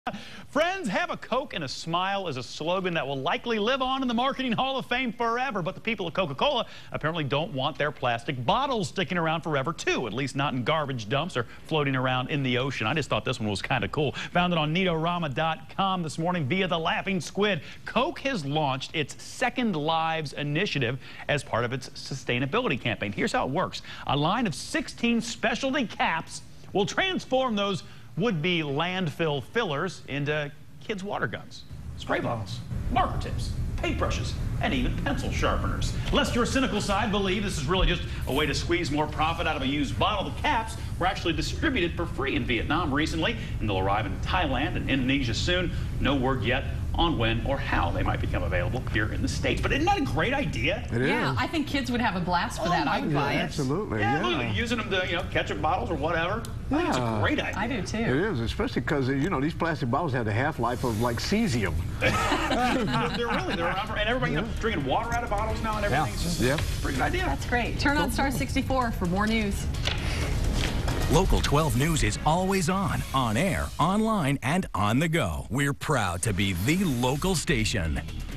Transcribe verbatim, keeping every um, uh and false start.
Friends, have a Coke and a smile is a slogan that will likely live on in the Marketing Hall of Fame forever. But the people of Coca-Cola apparently don't want their plastic bottles sticking around forever, too. At least not in garbage dumps or floating around in the ocean. I just thought this one was kind of cool. Found it on Neatorama dot com this morning via the Laughing Squid. Coke has launched its Second Lives initiative as part of its sustainability campaign. Here's how it works. A line of sixteen specialty caps will transform those would-be landfill fillers into kids' water guns, spray bottles, marker tips, paintbrushes, and even pencil sharpeners. Lest your cynical side believe this is really just a way to squeeze more profit out of a used bottle, the caps were actually distributed for free in Vietnam recently, and they'll arrive in Thailand and Indonesia soon. No word yet on when or how they might become available here in the States. But isn't that a great idea? It yeah, is. I think kids would have a blast for oh that. I would buy yeah, it. Absolutely, yeah. yeah. Look, using them to, you know, ketchup bottles or whatever. I think it's a great idea. I do, too. It is, especially because, you know, these plastic bottles have the half-life of, like, cesium. they're really, they're around for, and everybody yeah. drinking water out of bottles now and everything. Yeah. It's just Yep. a pretty good idea. That's great. Turn on Star sixty-four for more news. Local twelve News is always on, on air, online, and on the go. We're proud to be the local station.